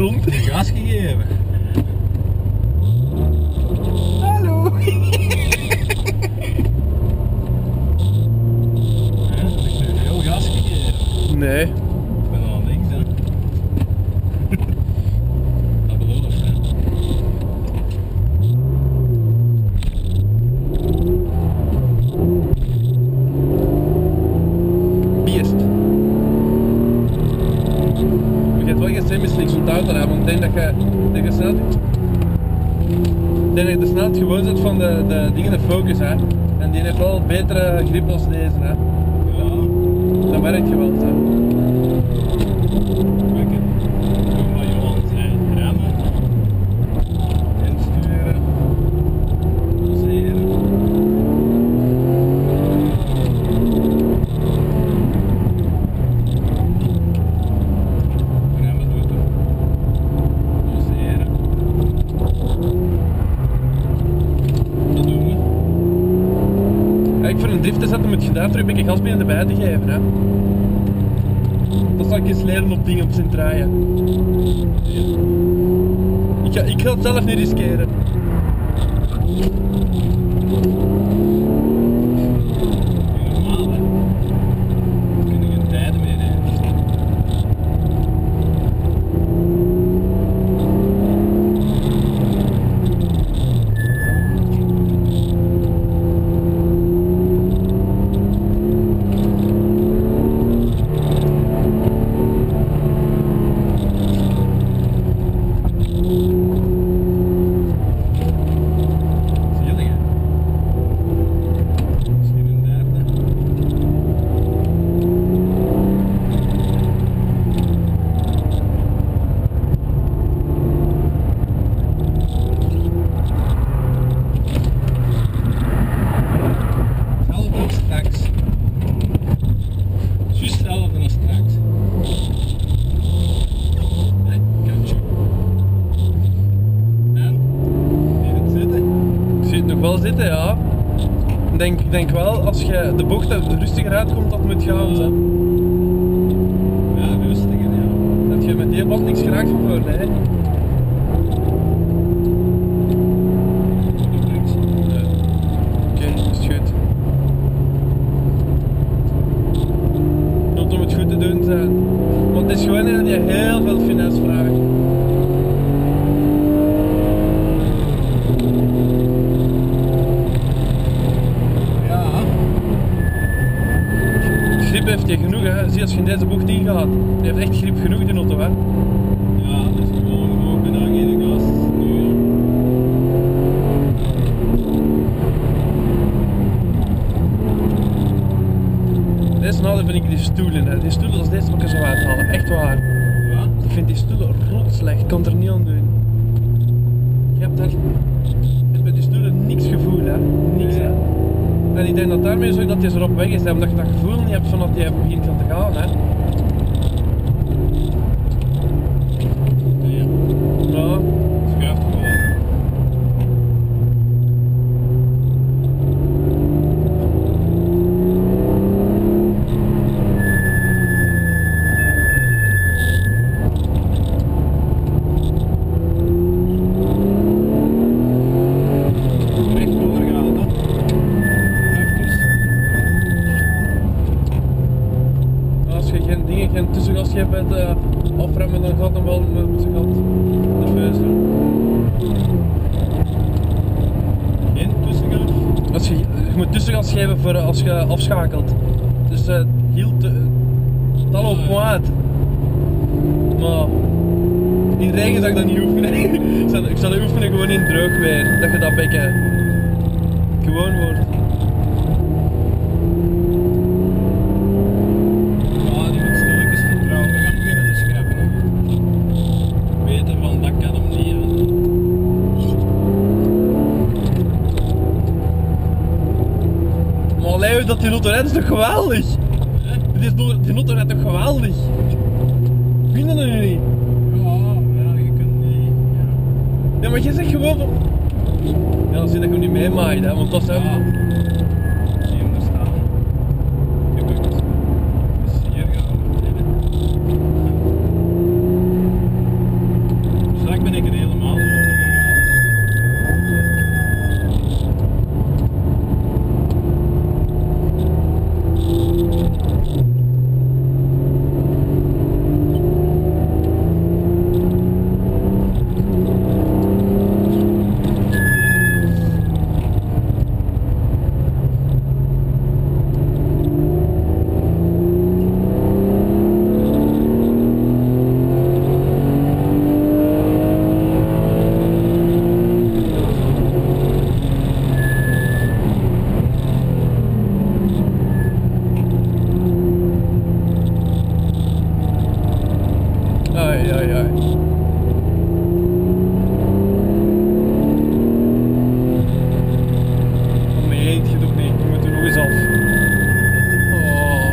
grond. Gas gegeven. Hallo. Ja, heb ik nu veel gas gegeven. Nee. Ik ben al links, hè. Dat belooft, hè. Biest. Je hebt wel geen semi-slicks zo'n auto hebben, want ik denk dat je snel... Ik denk dat je de snelheid gewoon zet van de dingen de focus, hè. En die heeft wel betere grip als deze, hè. Ja, Dat merk je wel, hè. lekker. Doe maar Johan zijn. Remmen. Insturen. Doseren. Remmen doet het. Doseren. Dat doen we. Kijk, voor een drift te zetten moet je daar terug een beetje gas binnen de bij te geven, hè. Dat zal ik eens leren op dingen op zijn draaien. Ik ga het zelf niet riskeren. Normaal, hè. We kunnen geen tijden meer nemen. Zielig, hè. Misschien een derde. Hetzelfde als straks. Juist hetzelfde als straks. Nee, kantje. En? Zie je het zitten? Ik zie het nog wel zitten, ja. Ik denk wel, als je de bocht rustiger uitkomt, dat moet gaan, hè. Ja, rustiger, ja. Dat je met die band niks geraakt van voor, hè. Doe niks. Oké, is goed. Het moet om het goed te doen zijn. Want het is gewoon een die heel veel finesse vraagt. Ja. Grip heeft hij genoeg, hè. Zie als je in deze bocht ingaat. Die heeft echt grip genoeg, die auto, hè. Ja, dus gewoon ook bijna geen gas. Nu, ja. Deze nadeel vind ik die stoelen, hè. Die stoelen als deze pakken zo uithalen, echt waar. Ja? Ik vind die stoelen rot slecht, ik kan het er niet aan doen. Je hebt echt bij die stoelen niks gevoel, hè. Niks, hè. En ik denk dat daarmee zo dat je erop weg is, hè, omdat je dat gevoel niet hebt van dat je begint te gaan, hè. Ja. Ja. Schuift gewoon. Recht doorgaan, hè. Even. Als je geen tussengas hebt met afremmen, dan gaat hem wel met zijn gat nerveus doen. Geen tussengas. Als je moet tussengas geven voor als je afschakelt. Dus heel tal op point. Maar in regen zou ik dat niet oefenen. ik zal oefenen gewoon in droog weer. Dat je dat bekken gewoon wordt. Ja, die moet stilletjes vertrouwen. We gaan beginnen te scheppen. Weten van dat kan hem niet aan. Maar Leo, dat die auto rijdt is toch geweldig? Die auto rijdt toch geweldig? Vind je dat nu niet? Ja, je kunt niet. Ja. Ja, maar je zegt gewoon van... Ja, dan zie je dat je niet meemaait, hè, want dat is... Ja. Zie hem er staan. Gebukt. Dus hier gaan we beginnen. Ai, ai, ai. Kom mee, het gaat ook niet. Je moet er nog eens af. Oh.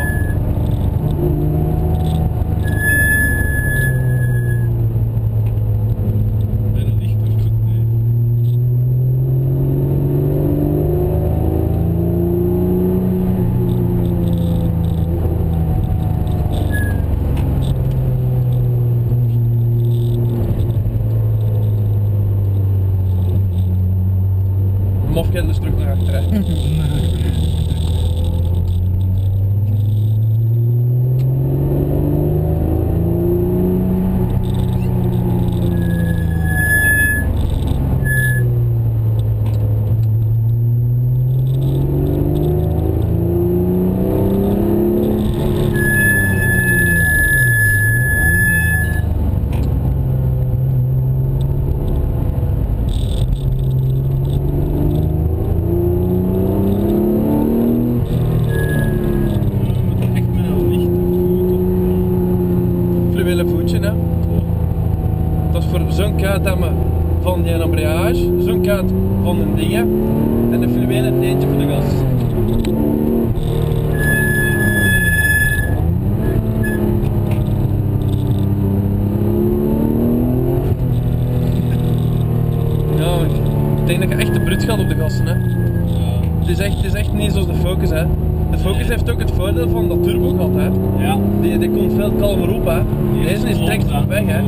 Bijna licht of goed, nee. Mofkend is terug naar achteren. Fluwelen voetje, hè. Dat is voor zo'n kuit hebben van die embrayage, zo'n kuit van een dingen en een fluwelen teentje voor de gas. Ja, ik denk dat je echt de brut gaat op de gassen, hè. Het is echt niet zoals de Focus, hè. De Focus heeft ook het voordeel van dat turbo gat, hè. Ja. Die komt veel kalmer op, hè. Deze is direct van weg, hè.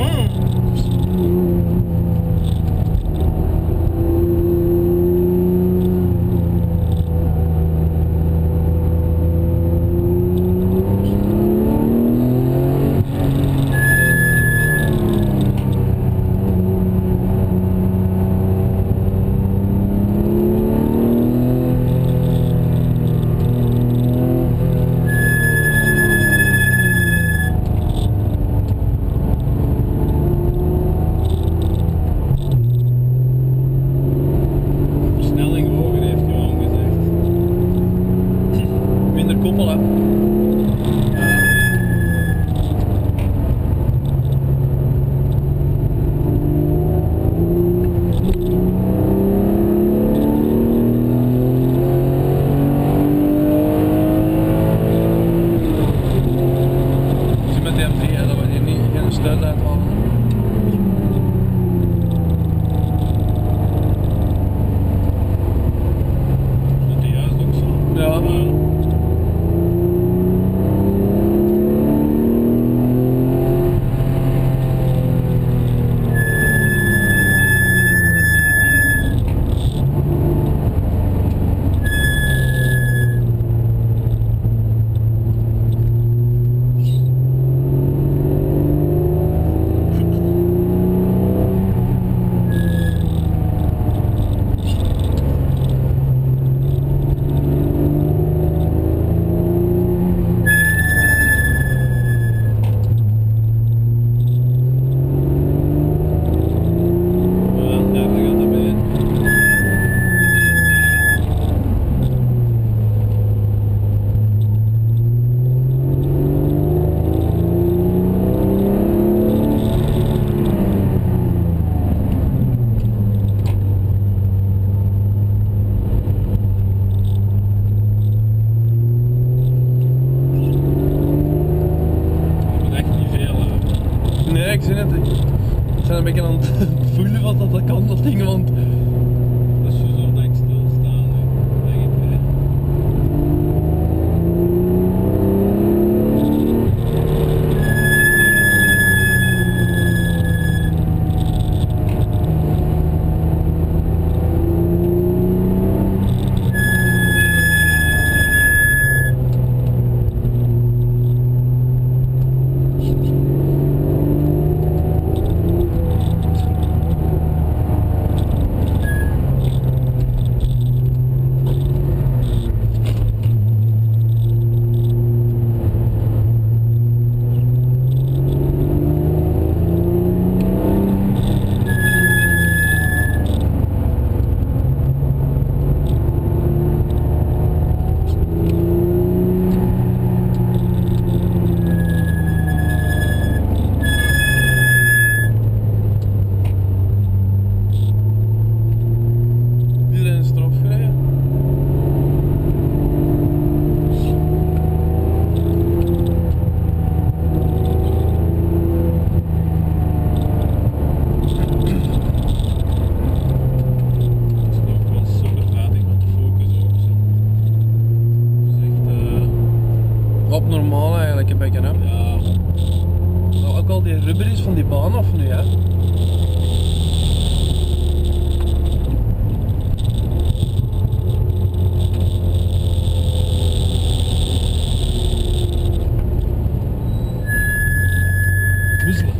Versnelling hoger heeft Johan gezegd. Minder koppel, hè. Dus met de M3, hè, dat we hier niet geen steun uithalen. Dat is juist ook zo. Ja. Ja, daar gaat het bij. Dat moet echt niet veel hebben. Nee, ik zie het. Ik ben een beetje aan het voelen wat dat kan, dat ding, want Dat is zo dat ik stilsta nu, denk ik. Hè. bekken, hè. Ja. Nou, ook al die rubber is van die baan af nu, hè. Wisselen.